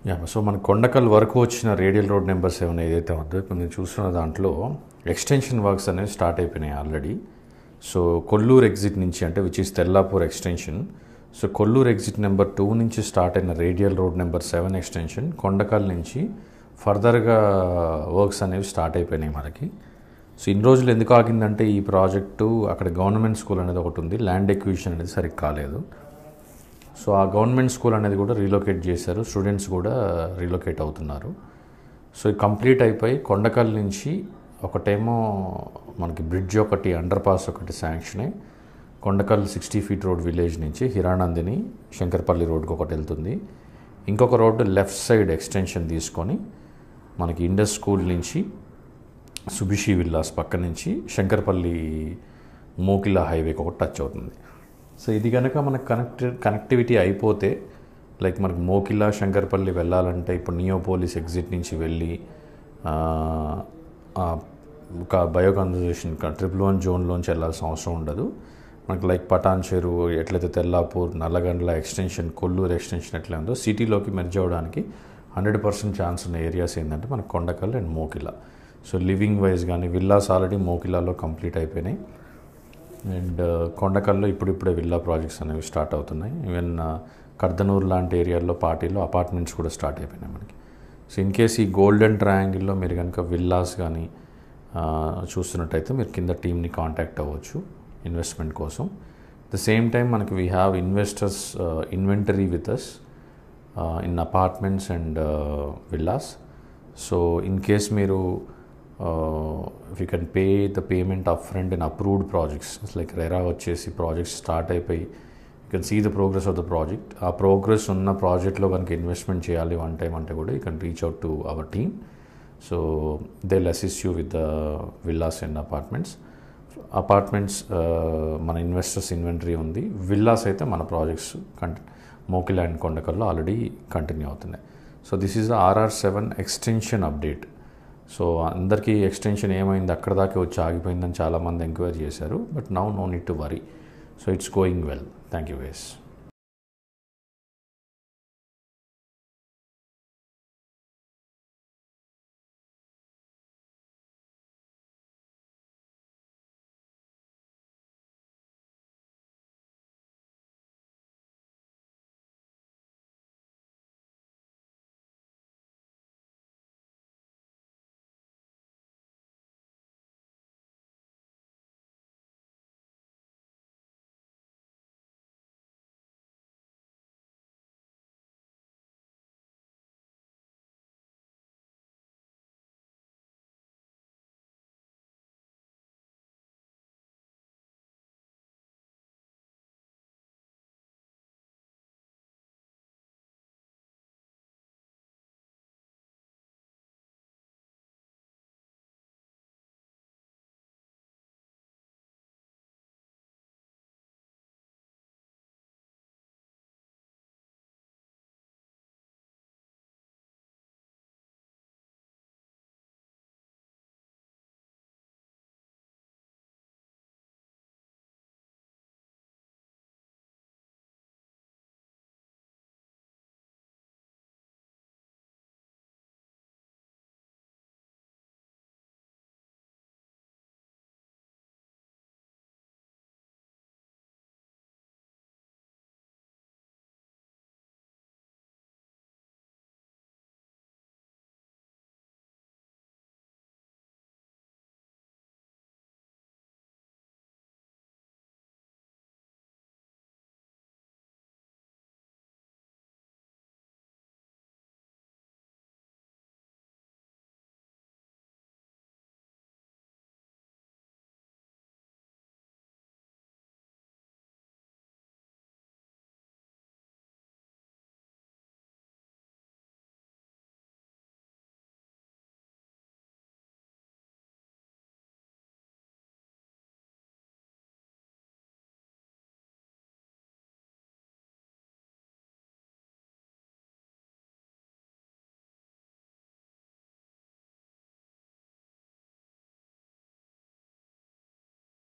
So మన కొండకల్ వరకు వచ్చిన రేడియల్ రోడ్ నెంబర్ 7 ఏదైతే ఉందో ఇప్పుడు నేను చూస్తున్న దాంట్లో ఎక్స్టెన్షన్ వర్క్స్ అనేవి స్టార్ట్ అయిపోయినాయి ఆల్రెడీ. సో కొల్లూరు ఎగ్జిట్ నుంచి అంటే which is Tellapur extension. So Kollur exit number 2 నుంచి స్టార్ట్ అయిన radial road number 7 extension Kondakal నుంచి ఫర్దర్గా వర్క్స్ అనేవి స్టార్ట్ అయిపోయినాయి మనకి. సో ఇన్ని రోజులు ఎందుకు ఆగిందంటే ఈ ప్రాజెక్టు అక్కడ గవర్నమెంట్ స్కూల్ అనేది ఒకటి ఉంది, ల్యాండ్ ఎక్విజిషన్ అనేది సరిగ్గా కాలేదు. సో ఆ గవర్నమెంట్ స్కూల్ అనేది కూడా రీలొకేట్ చేశారు, స్టూడెంట్స్ కూడా రీలొకేట్ అవుతున్నారు. సో ఇది కంప్లీట్ అయిపోయి కొండకల్ నుంచి ఒకటేమో మనకి బ్రిడ్జ్ ఒకటి, అండర్ పాస్ ఒకటి శాంక్షన్ అయ్యి కొండకల్ 60 feet రోడ్ విలేజ్ నుంచి హిరానందిని శంకర్పల్లి రోడ్కి ఒకటి వెళ్తుంది. ఇంకొక రోడ్డు లెఫ్ట్ సైడ్ ఎక్స్టెన్షన్ తీసుకొని మనకి ఇండస్ స్కూల్ నుంచి సుభిషి విల్లాస్ పక్క నుంచి శంకర్పల్లి మోకిలా హైవేకి ఒకటి టచ్ అవుతుంది. సో ఇది కనుక మనకు కనెక్టివిటీ అయిపోతే లైక్ మనకు మోకిలా శంకర్పల్లి వెళ్ళాలంటే ఇప్పుడు నియోపోలిస్ ఎగ్జిట్ నుంచి వెళ్ళి ఒక బయో కన్జర్వేషన్ 111 జోన్లోంచి వెళ్ళాల్సిన అవసరం ఉండదు. మనకు లైక్ పటాన్ చెరువు ఎట్లయితే తెల్లాపూర్, నల్లగండ్ల ఎక్స్టెన్షన్, కొల్లూరు ఎక్స్టెన్షన్ ఎట్లా ఉందో సిటీలోకి మెర్జ్ అవ్వడానికి 100% ఛాన్స్ ఉన్న ఏరియాస్ ఏంటంటే మనకు Kondakal and Mokila. So living wise కానీ విల్లాస్ ఆల్రెడీ మోకిలాలో కంప్లీట్ అయిపోయినాయి అండ్ కొండకల్లో ఇప్పుడిప్పుడే విల్లా ప్రాజెక్ట్స్ అనేవి స్టార్ట్ అవుతున్నాయి. ఈవెన్ కర్దనూరు లాంటి ఏరియాల్లో పార్టీలో అపార్ట్మెంట్స్ కూడా స్టార్ట్ అయిపోయినాయి మనకి. సో ఇన్ కేస్ ఈ గోల్డెన్ ట్రయాంగిల్లో మీరు కనుక విల్లాస్ కానీ చూస్తున్నట్టయితే మీరు కింద టీమ్ని కాంటాక్ట్ అవ్వచ్చు ఇన్వెస్ట్మెంట్ కోసం. ద సేమ్ టైం మనకి we have investors inventory with us in apartments and villas. So in case మీరు if you can pay the payment upfront in approved projects, it's like RERA వచ్చేసి projects start అయిపోయి you can see the progress of the project. ఆ progress ఉన్న ప్రాజెక్ట్లో కనుక investment చేయాలి one time అంటే కూడా you can reach out to our team. So they will assist you with the villas and apartments మన investors inventory ఉంది. Villas అయితే మన ప్రాజెక్ట్స్ మోకిలా అండ్ కొండకల్లో ఆల్రెడీ కంటిన్యూ అవుతున్నాయి. So this is the RR7 extension update. So అందరికీ extension ఏమైంది అక్కడ దాకా వచ్చి ఆగిపోయిందని చాలామంది ఎంక్వైరీ చేశారు. But now no need to worry. So it's going well. Thank you guys.